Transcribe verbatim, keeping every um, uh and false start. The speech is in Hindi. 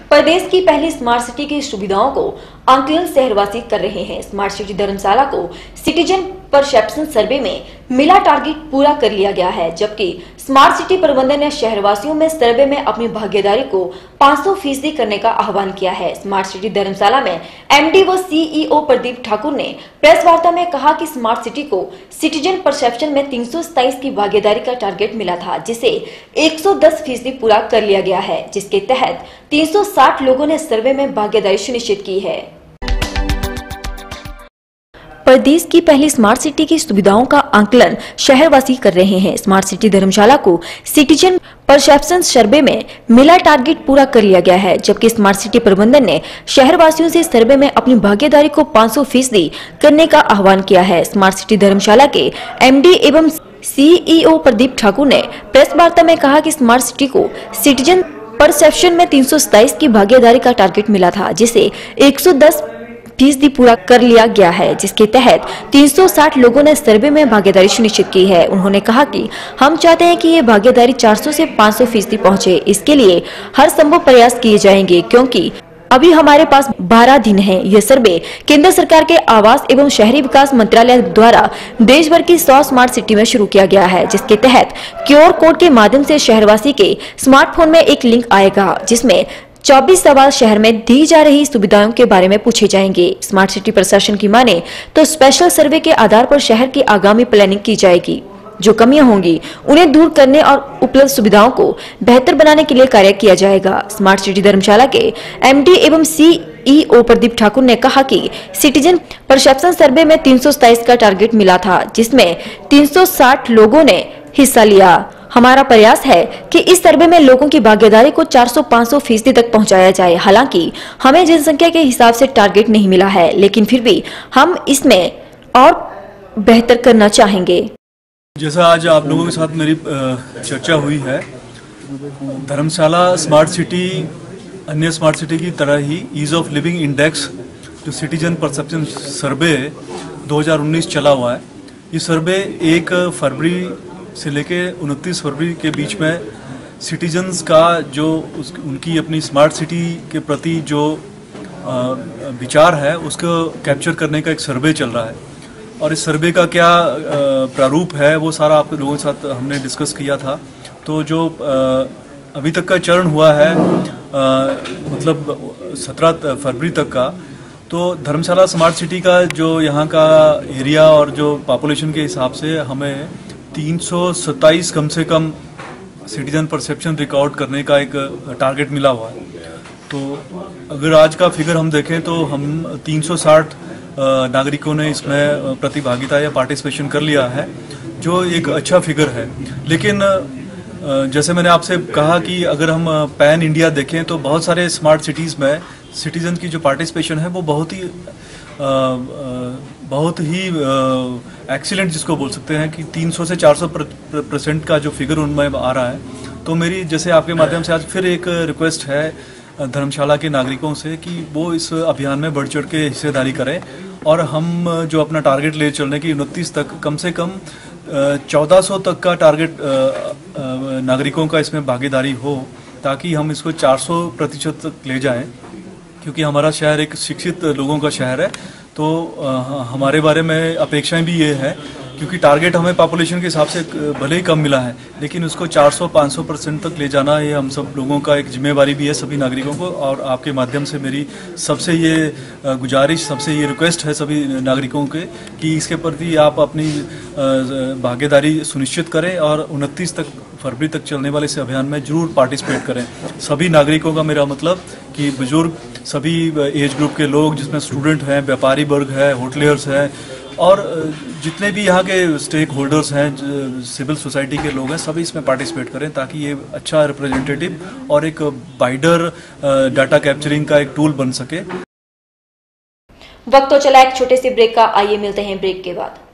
प्रदेश की पहली स्मार्ट सिटी की सुविधाओं को आंकलन शहरवासी कर रहे हैं। स्मार्ट सिटी धर्मशाला को सिटीजन परसेप्शन सर्वे में मिला टारगेट पूरा कर लिया गया है, जबकि स्मार्ट सिटी प्रबंधन ने शहरवासियों में सर्वे में अपनी भागीदारी को पाँच सौ फीसदी करने का आह्वान किया है। स्मार्ट सिटी धर्मशाला में एमडी व सीईओ प्रदीप ठाकुर ने प्रेस वार्ता में कहा कि स्मार्ट सिटी को सिटीजन परसेप्शन में तीन सौ सताईस की भागीदारी का टारगेट मिला था, जिसे एक सौ दस फीसदी पूरा कर लिया गया है, जिसके तहत तीन सौ साठ लोगों ने सर्वे में भागीदारी सुनिश्चित की है। प्रदेश की पहली स्मार्ट सिटी की सुविधाओं का आंकलन शहरवासी कर रहे हैं। स्मार्ट सिटी धर्मशाला को सिटीजन परसेप्शन सर्वे में मिला टारगेट पूरा कर लिया गया है, जबकि स्मार्ट सिटी प्रबंधन ने शहरवासियों से सर्वे में अपनी भागीदारी को पाँच सौ फीसदी करने का आह्वान किया है। स्मार्ट सिटी धर्मशाला के एमडी एवं सीईओ प्रदीप ठाकुर ने प्रेस वार्ता में कहा कि स्मार्ट सिटी को सिटीजन परसेप्शन में तीन सौ सताईस की भागीदारी का टारगेट मिला था, जिसे एक सौ दस फीसदी पूरा कर लिया गया है, जिसके तहत तीन सौ साठ लोगों ने सर्वे में भागीदारी सुनिश्चित की है। उन्होंने कहा कि हम चाहते हैं कि ये भागीदारी चार सौ से पाँच सौ फीसदी पहुंचे। इसके लिए हर संभव प्रयास किए जाएंगे, क्योंकि अभी हमारे पास बारह दिन हैं। यह सर्वे केंद्र सरकार के आवास एवं शहरी विकास मंत्रालय द्वारा देश भर की सौ स्मार्ट सिटी में शुरू किया गया है, जिसके तहत क्यूआर कोड के माध्यम से शहरवासी के स्मार्टफोन में एक लिंक आएगा, जिसमें चौबीस सवाल शहर में दी जा रही सुविधाओं के बारे में पूछे जाएंगे। स्मार्ट सिटी प्रशासन की माने तो स्पेशल सर्वे के आधार पर शहर की आगामी प्लानिंग की जाएगी। जो कमियां होंगी उन्हें दूर करने और उपलब्ध सुविधाओं को बेहतर बनाने के लिए कार्य किया जाएगा। स्मार्ट सिटी धर्मशाला के एमडी एवं सीईओ प्रदीप ठाकुर ने कहा कि सिटीजन परसेप्शन सर्वे में तीन सौ सताईस का टारगेट मिला था, जिसमें तीन सौ साठ लोगों ने हिस्सा लिया। हमारा प्रयास है कि इस सर्वे में लोगों की भागीदारी को चार सौ पाँच सौ फीसदी तक पहुंचाया जाए। हालांकि हमें जनसंख्या के हिसाब से टारगेट नहीं मिला है, लेकिन फिर भी हम इसमें और बेहतर करना चाहेंगे। जैसा आज आप लोगों के साथ मेरी चर्चा हुई है, धर्मशाला स्मार्ट सिटी अन्य स्मार्ट सिटी की तरह ही ईज ऑफ लिविंग इंडेक्स जो सिटीजन परसेप्शन सर्वे दो हज़ार उन्नीस चला हुआ है। ये सर्वे एक फरवरी से लेके उनतीस फरवरी के बीच में सिटीजन्स का जो उस, उनकी अपनी स्मार्ट सिटी के प्रति जो विचार है उसको कैप्चर करने का एक सर्वे चल रहा है। और इस सर्वे का क्या प्रारूप है वो सारा आप लोगों के साथ हमने डिस्कस किया था। तो जो अभी तक का चरण हुआ है आ, मतलब सत्रह फरवरी तक का, तो धर्मशाला स्मार्ट सिटी का जो यहाँ का एरिया और जो पॉपुलेशन के हिसाब से हमें तीन सौ सत्ताईस कम से कम सिटीजन परसेप्शन रिकॉर्ड करने का एक टारगेट मिला हुआ है। तो अगर आज का फिगर हम देखें तो हम तीन सौ साठ नागरिकों ने इसमें प्रतिभागिता या पार्टिसिपेशन कर लिया है, जो एक अच्छा फिगर है। लेकिन जैसे मैंने आपसे कहा कि अगर हम पैन इंडिया देखें तो बहुत सारे स्मार्ट सिटीज़ में सिटीजन की जो पार्टिसिपेशन है वो बहुत ही आ, आ, बहुत ही एक्सीलेंट जिसको बोल सकते हैं कि तीन सौ से चार सौ परसेंट का जो फिगर उनमें आ रहा है। तो मेरी जैसे आपके माध्यम से आज फिर एक रिक्वेस्ट है धर्मशाला के नागरिकों से कि वो इस अभियान में बढ़ चढ़ के हिस्सेदारी करें और हम जो अपना टारगेट ले चलने की उनतीस तक कम से कम चौदह सौ तक का टारगेट नागरिकों का इसमें भागीदारी हो, ताकि हम इसको चार सौ प्रतिशत तक ले जाएं, क्योंकि हमारा शहर एक शिक्षित लोगों का शहर है। तो आ, हमारे बारे में अपेक्षाएं भी ये है, क्योंकि टारगेट हमें पॉपुलेशन के हिसाब से भले ही कम मिला है, लेकिन उसको चार सौ पाँच सौ परसेंट तक ले जाना ये हम सब लोगों का एक जिम्मेवारी भी है, सभी नागरिकों को। और आपके माध्यम से मेरी सबसे ये गुजारिश, सबसे ये रिक्वेस्ट है सभी नागरिकों के कि इसके प्रति आप अपनी भागीदारी सुनिश्चित करें और उनतीस तक फरवरी तक चलने वाले इस अभियान में जरूर पार्टिसिपेट करें। सभी नागरिकों का मेरा मतलब कि बुजुर्ग, सभी एज ग्रुप के लोग, जिसमें स्टूडेंट हैं, व्यापारी वर्ग है, होटलियर्स हैं और जितने भी यहाँ के स्टेक होल्डर्स हैं, सिविल सोसाइटी के लोग हैं, सभी इसमें पार्टिसिपेट करें, ताकि ये अच्छा रिप्रेजेंटेटिव और एक वाइडर डाटा कैप्चरिंग का एक टूल बन सके। वक्त तो चला एक छोटे से ब्रेक का, आइए मिलते हैं ब्रेक के बाद।